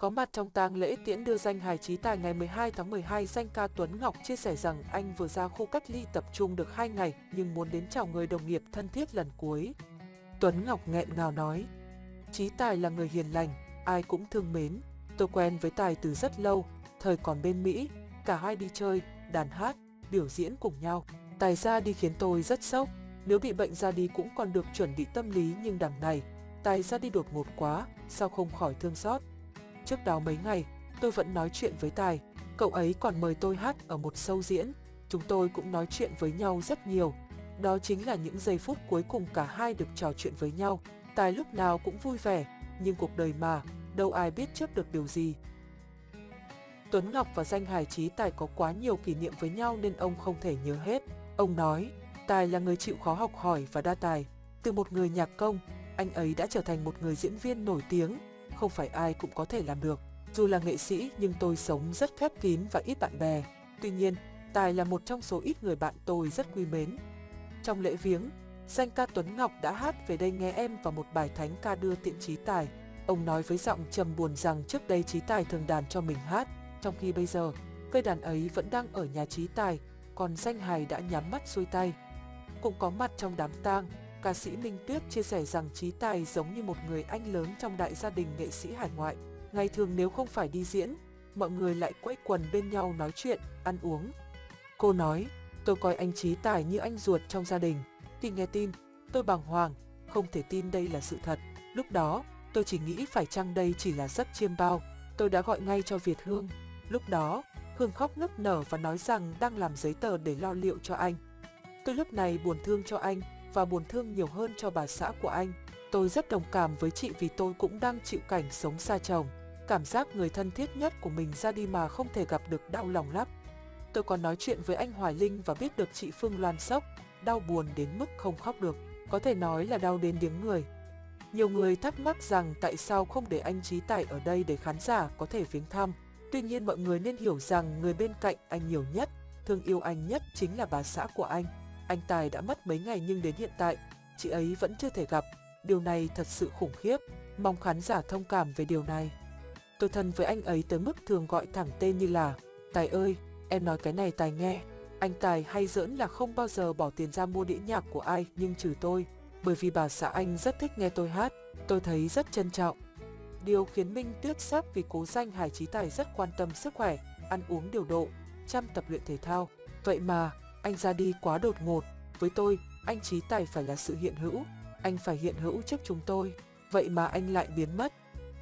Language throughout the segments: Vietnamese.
Có mặt trong tang lễ tiễn đưa danh hài Trí Tài ngày 12 tháng 12, danh ca Tuấn Ngọc chia sẻ rằng anh vừa ra khu cách ly tập trung được 2 ngày nhưng muốn đến chào người đồng nghiệp thân thiết lần cuối. Tuấn Ngọc nghẹn ngào nói, Trí Tài là người hiền lành, ai cũng thương mến. Tôi quen với Tài từ rất lâu, thời còn bên Mỹ, cả hai đi chơi, đàn hát, biểu diễn cùng nhau. Tài ra đi khiến tôi rất sốc, nếu bị bệnh ra đi cũng còn được chuẩn bị tâm lý, nhưng đằng này, Tài ra đi đột ngột quá, sao không khỏi thương xót. Trước đó mấy ngày, tôi vẫn nói chuyện với Tài, cậu ấy còn mời tôi hát ở một show diễn, chúng tôi cũng nói chuyện với nhau rất nhiều. Đó chính là những giây phút cuối cùng cả hai được trò chuyện với nhau. Tài lúc nào cũng vui vẻ, nhưng cuộc đời mà, đâu ai biết trước được điều gì. Tuấn Ngọc và danh hài Trí Tài có quá nhiều kỷ niệm với nhau nên ông không thể nhớ hết. Ông nói, Tài là người chịu khó học hỏi và đa tài. Từ một người nhạc công, anh ấy đã trở thành một người diễn viên nổi tiếng. Không phải ai cũng có thể làm được. Dù là nghệ sĩ nhưng tôi sống rất khép kín và ít bạn bè. Tuy nhiên, Tài là một trong số ít người bạn tôi rất quý mến. Trong lễ viếng, danh ca Tuấn Ngọc đã hát Về đây nghe em và một bài thánh ca đưa tiễn Trí Tài. Ông nói với giọng trầm buồn rằng trước đây Trí Tài thường đàn cho mình hát, trong khi bây giờ, cây đàn ấy vẫn đang ở nhà Trí Tài, còn danh hài đã nhắm mắt xuôi tay. Cũng có mặt trong đám tang, ca sĩ Minh Tuyết chia sẻ rằng Trí Tài giống như một người anh lớn trong đại gia đình nghệ sĩ hải ngoại. Ngày thường nếu không phải đi diễn, mọi người lại quây quần bên nhau nói chuyện, ăn uống. Cô nói, tôi coi anh Trí Tài như anh ruột trong gia đình. Khi nghe tin, tôi bàng hoàng, không thể tin đây là sự thật. Lúc đó, tôi chỉ nghĩ phải chăng đây chỉ là giấc chiêm bao. Tôi đã gọi ngay cho Việt Hương. Lúc đó, Hương khóc nức nở và nói rằng đang làm giấy tờ để lo liệu cho anh. Tôi lúc này buồn thương cho anh và buồn thương nhiều hơn cho bà xã của anh. Tôi rất đồng cảm với chị vì tôi cũng đang chịu cảnh sống xa chồng. Cảm giác người thân thiết nhất của mình ra đi mà không thể gặp được đau lòng lắm. Tôi còn nói chuyện với anh Hoài Linh và biết được chị Phương Loan sốc, đau buồn đến mức không khóc được, có thể nói là đau đến điếng người. Nhiều người thắc mắc rằng tại sao không để anh Trí Tài ở đây để khán giả có thể viếng thăm. Tuy nhiên mọi người nên hiểu rằng người bên cạnh anh nhiều nhất, thương yêu anh nhất chính là bà xã của anh. Anh Tài đã mất mấy ngày nhưng đến hiện tại, chị ấy vẫn chưa thể gặp. Điều này thật sự khủng khiếp, mong khán giả thông cảm về điều này. Tôi thân với anh ấy tới mức thường gọi thẳng tên như là Tài ơi, em nói cái này Tài nghe. Anh Tài hay giỡn là không bao giờ bỏ tiền ra mua đĩa nhạc của ai nhưng trừ tôi, bởi vì bà xã anh rất thích nghe tôi hát, tôi thấy rất trân trọng. Điều khiến Minh Tuyết sốc vì cố danh hài Trí Tài rất quan tâm sức khỏe, ăn uống điều độ, chăm tập luyện thể thao. Vậy mà, anh ra đi quá đột ngột. Với tôi, anh Trí Tài phải là sự hiện hữu, anh phải hiện hữu trước chúng tôi. Vậy mà anh lại biến mất.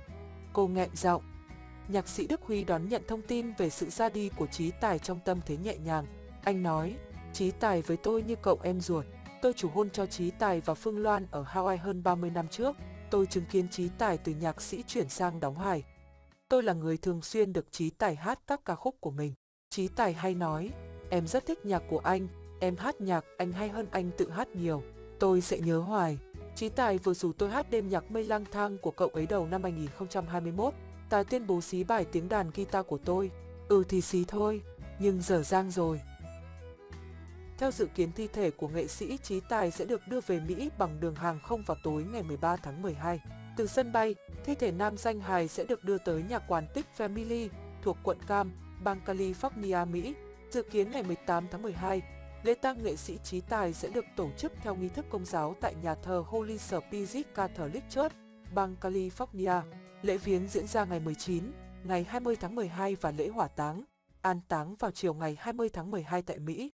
Cô nghẹn giọng. Nhạc sĩ Đức Huy đón nhận thông tin về sự ra đi của Trí Tài trong tâm thế nhẹ nhàng. Anh nói, Trí Tài với tôi như cậu em ruột. Tôi chủ hôn cho Trí Tài và Phương Loan ở Hawaii hơn 30 năm trước. Tôi chứng kiến Trí Tài từ nhạc sĩ chuyển sang đóng hài. Tôi là người thường xuyên được Trí Tài hát các ca khúc của mình. Trí Tài hay nói, em rất thích nhạc của anh, em hát nhạc anh hay hơn anh tự hát nhiều. Tôi sẽ nhớ hoài. Trí Tài vừa rủ tôi hát đêm nhạc Mây lang thang của cậu ấy đầu năm 2021. Tài tuyên bố xí bài tiếng đàn guitar của tôi. Thì xí thôi, nhưng dở dang rồi. Theo dự kiến, thi thể của nghệ sĩ Trí Tài sẽ được đưa về Mỹ bằng đường hàng không vào tối ngày 13 tháng 12. Từ sân bay, thi thể nam danh hài sẽ được đưa tới nhà quản tích Family thuộc quận Cam, bang California, Mỹ. Dự kiến ngày 18 tháng 12, lễ tang nghệ sĩ Trí Tài sẽ được tổ chức theo nghi thức công giáo tại nhà thờ Holy Spirit Catholic Church, bang California. Lễ viếng diễn ra ngày 19, ngày 20 tháng 12 và lễ hỏa táng, an táng vào chiều ngày 20 tháng 12 tại Mỹ.